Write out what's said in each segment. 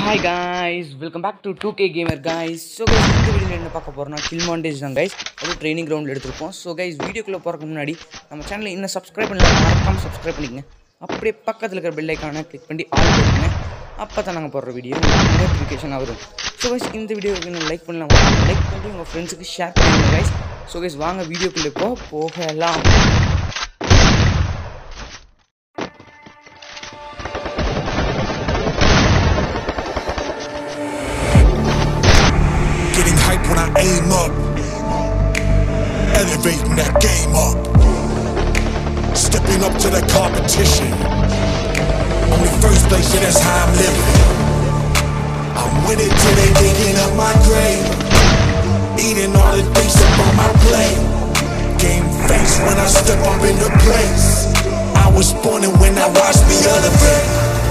Hi guys, welcome back to 2K Gamer guys. So guys, இந்த வீடியோல என்ன பார்க்க போறோம்னா kill montage தான் guys. அது ட்ரெய்னிங் கிரவுண்ட்ல எடுத்துறோம். So guys, வீடியோக்குள்ள போறதுக்கு முன்னாடி நம்ம சேனலை இன்னும் subscribe பண்ணல மறக்காம subscribe பண்ணிக்கங்க. அப்படியே பக்கத்துல இருக்கிற bell icon-ஐ click பண்ணி ஆல் கொடுங்க. அப்பதான் நாங்க போடுற வீடியோ நோட்டிஃபிகேஷன் வரும். So guys, இந்த வீடியோக்கு நீங்க லைக் பண்ணலாம். லைக் பண்ணி உங்க फ्रेंड्सக்கு ஷேர் பண்ணுங்க guys. So guys, வாங்க வீடியோக்குள்ள போகலாம். Getting hype when I aim up, elevating that game up, stepping up to the competition. Only first place, yeah, that's how I'm living. I'm winning till they digging up my grave, eating all the things up on my plate. Game face when I step up in the place. I was born and when I watch me elevate.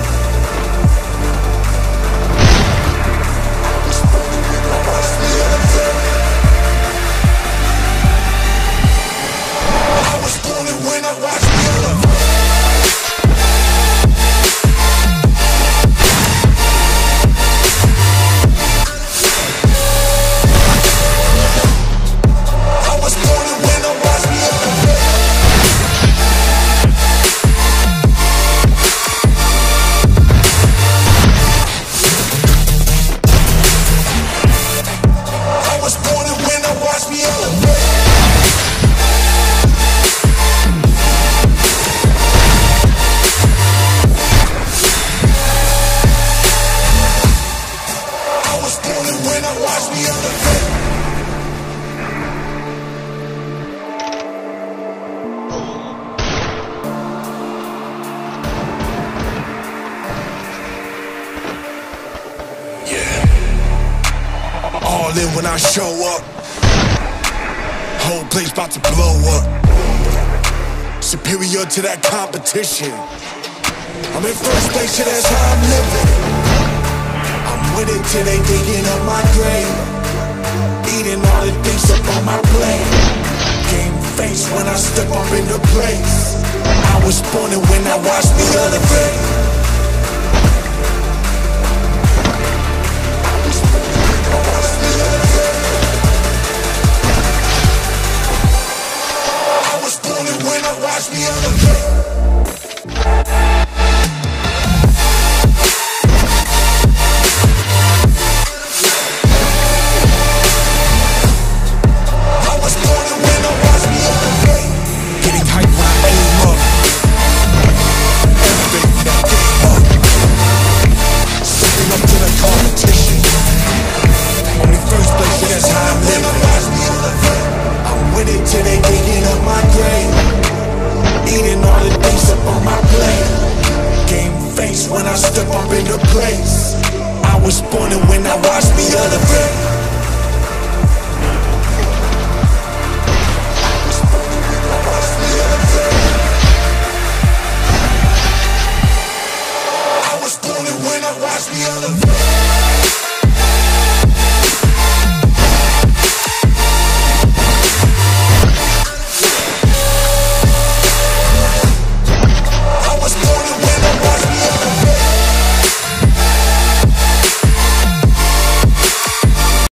All in when I show up, whole place about to blow up. Superior to that competition. I'm in first place, yeah, that's how I'm living. I'm winning till they digging up my grave, eating all the things up on my plate. Game face when I step up in the place. I was born and when I watch me elevate.